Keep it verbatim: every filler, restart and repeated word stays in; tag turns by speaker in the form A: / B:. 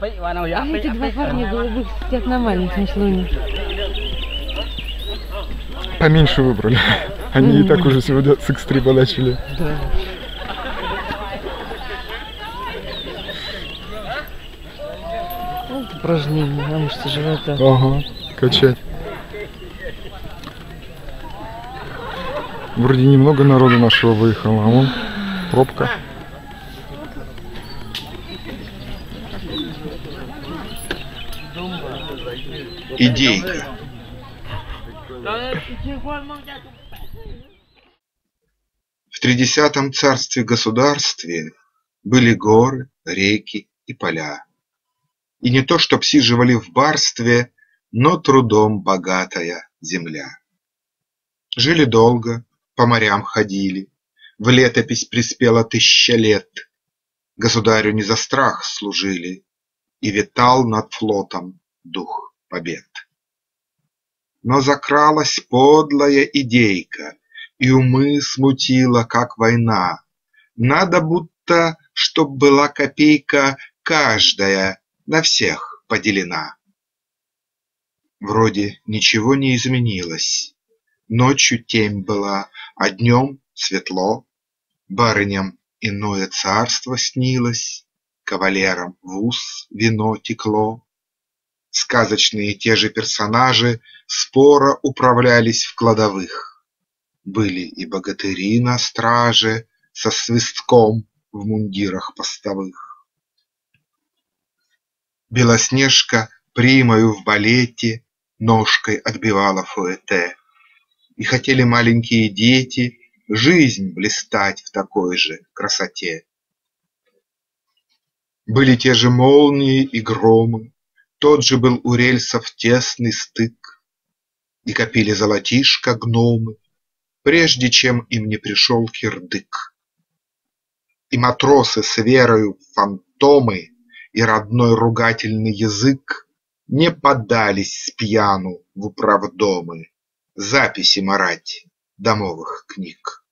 A: А эти два парня голубых сидят на маленьком слоне.
B: Поменьше выбрали. Они mm-hmm. и так уже сегодня с экстрима начали.
A: Да. Вот упражнение на мышцы живота.
B: Ага, качать. Вроде немного народу нашего выехало, а вон пробка.
C: Идейка. В тридесятом царстве-государстве были горы, реки и поля. И не то, чтоб сиживали в барстве, но трудом богатая земля. Жили долго, по морям ходили, в летопись приспела тысяча лет. Государю не за страх служили, и витал над флотом дух побед. Но закралась подлая идейка, и умы смутила, как война. Надо будто, чтоб была копейка каждая на всех поделена. Вроде ничего не изменилось. Ночью темь была, а днем светло. Барыням иное царство снилось, кавалерам в ус вино текло. Сказочные те же персонажи споро управлялись в кладовых. Были и богатыри на страже со свистком в мундирах постовых. Белоснежка примою в балете ножкой отбивала фуэте. И хотели маленькие дети жизнь блистать в такой же красоте. Были те же молнии и громы, тот же был у рельсов тесный стык, и копили золотишко гномы, прежде чем им не пришел кирдык. И матросы с верою в фантомы и родной ругательный язык не поддались спьяну в управдомы записи марать домовых книг.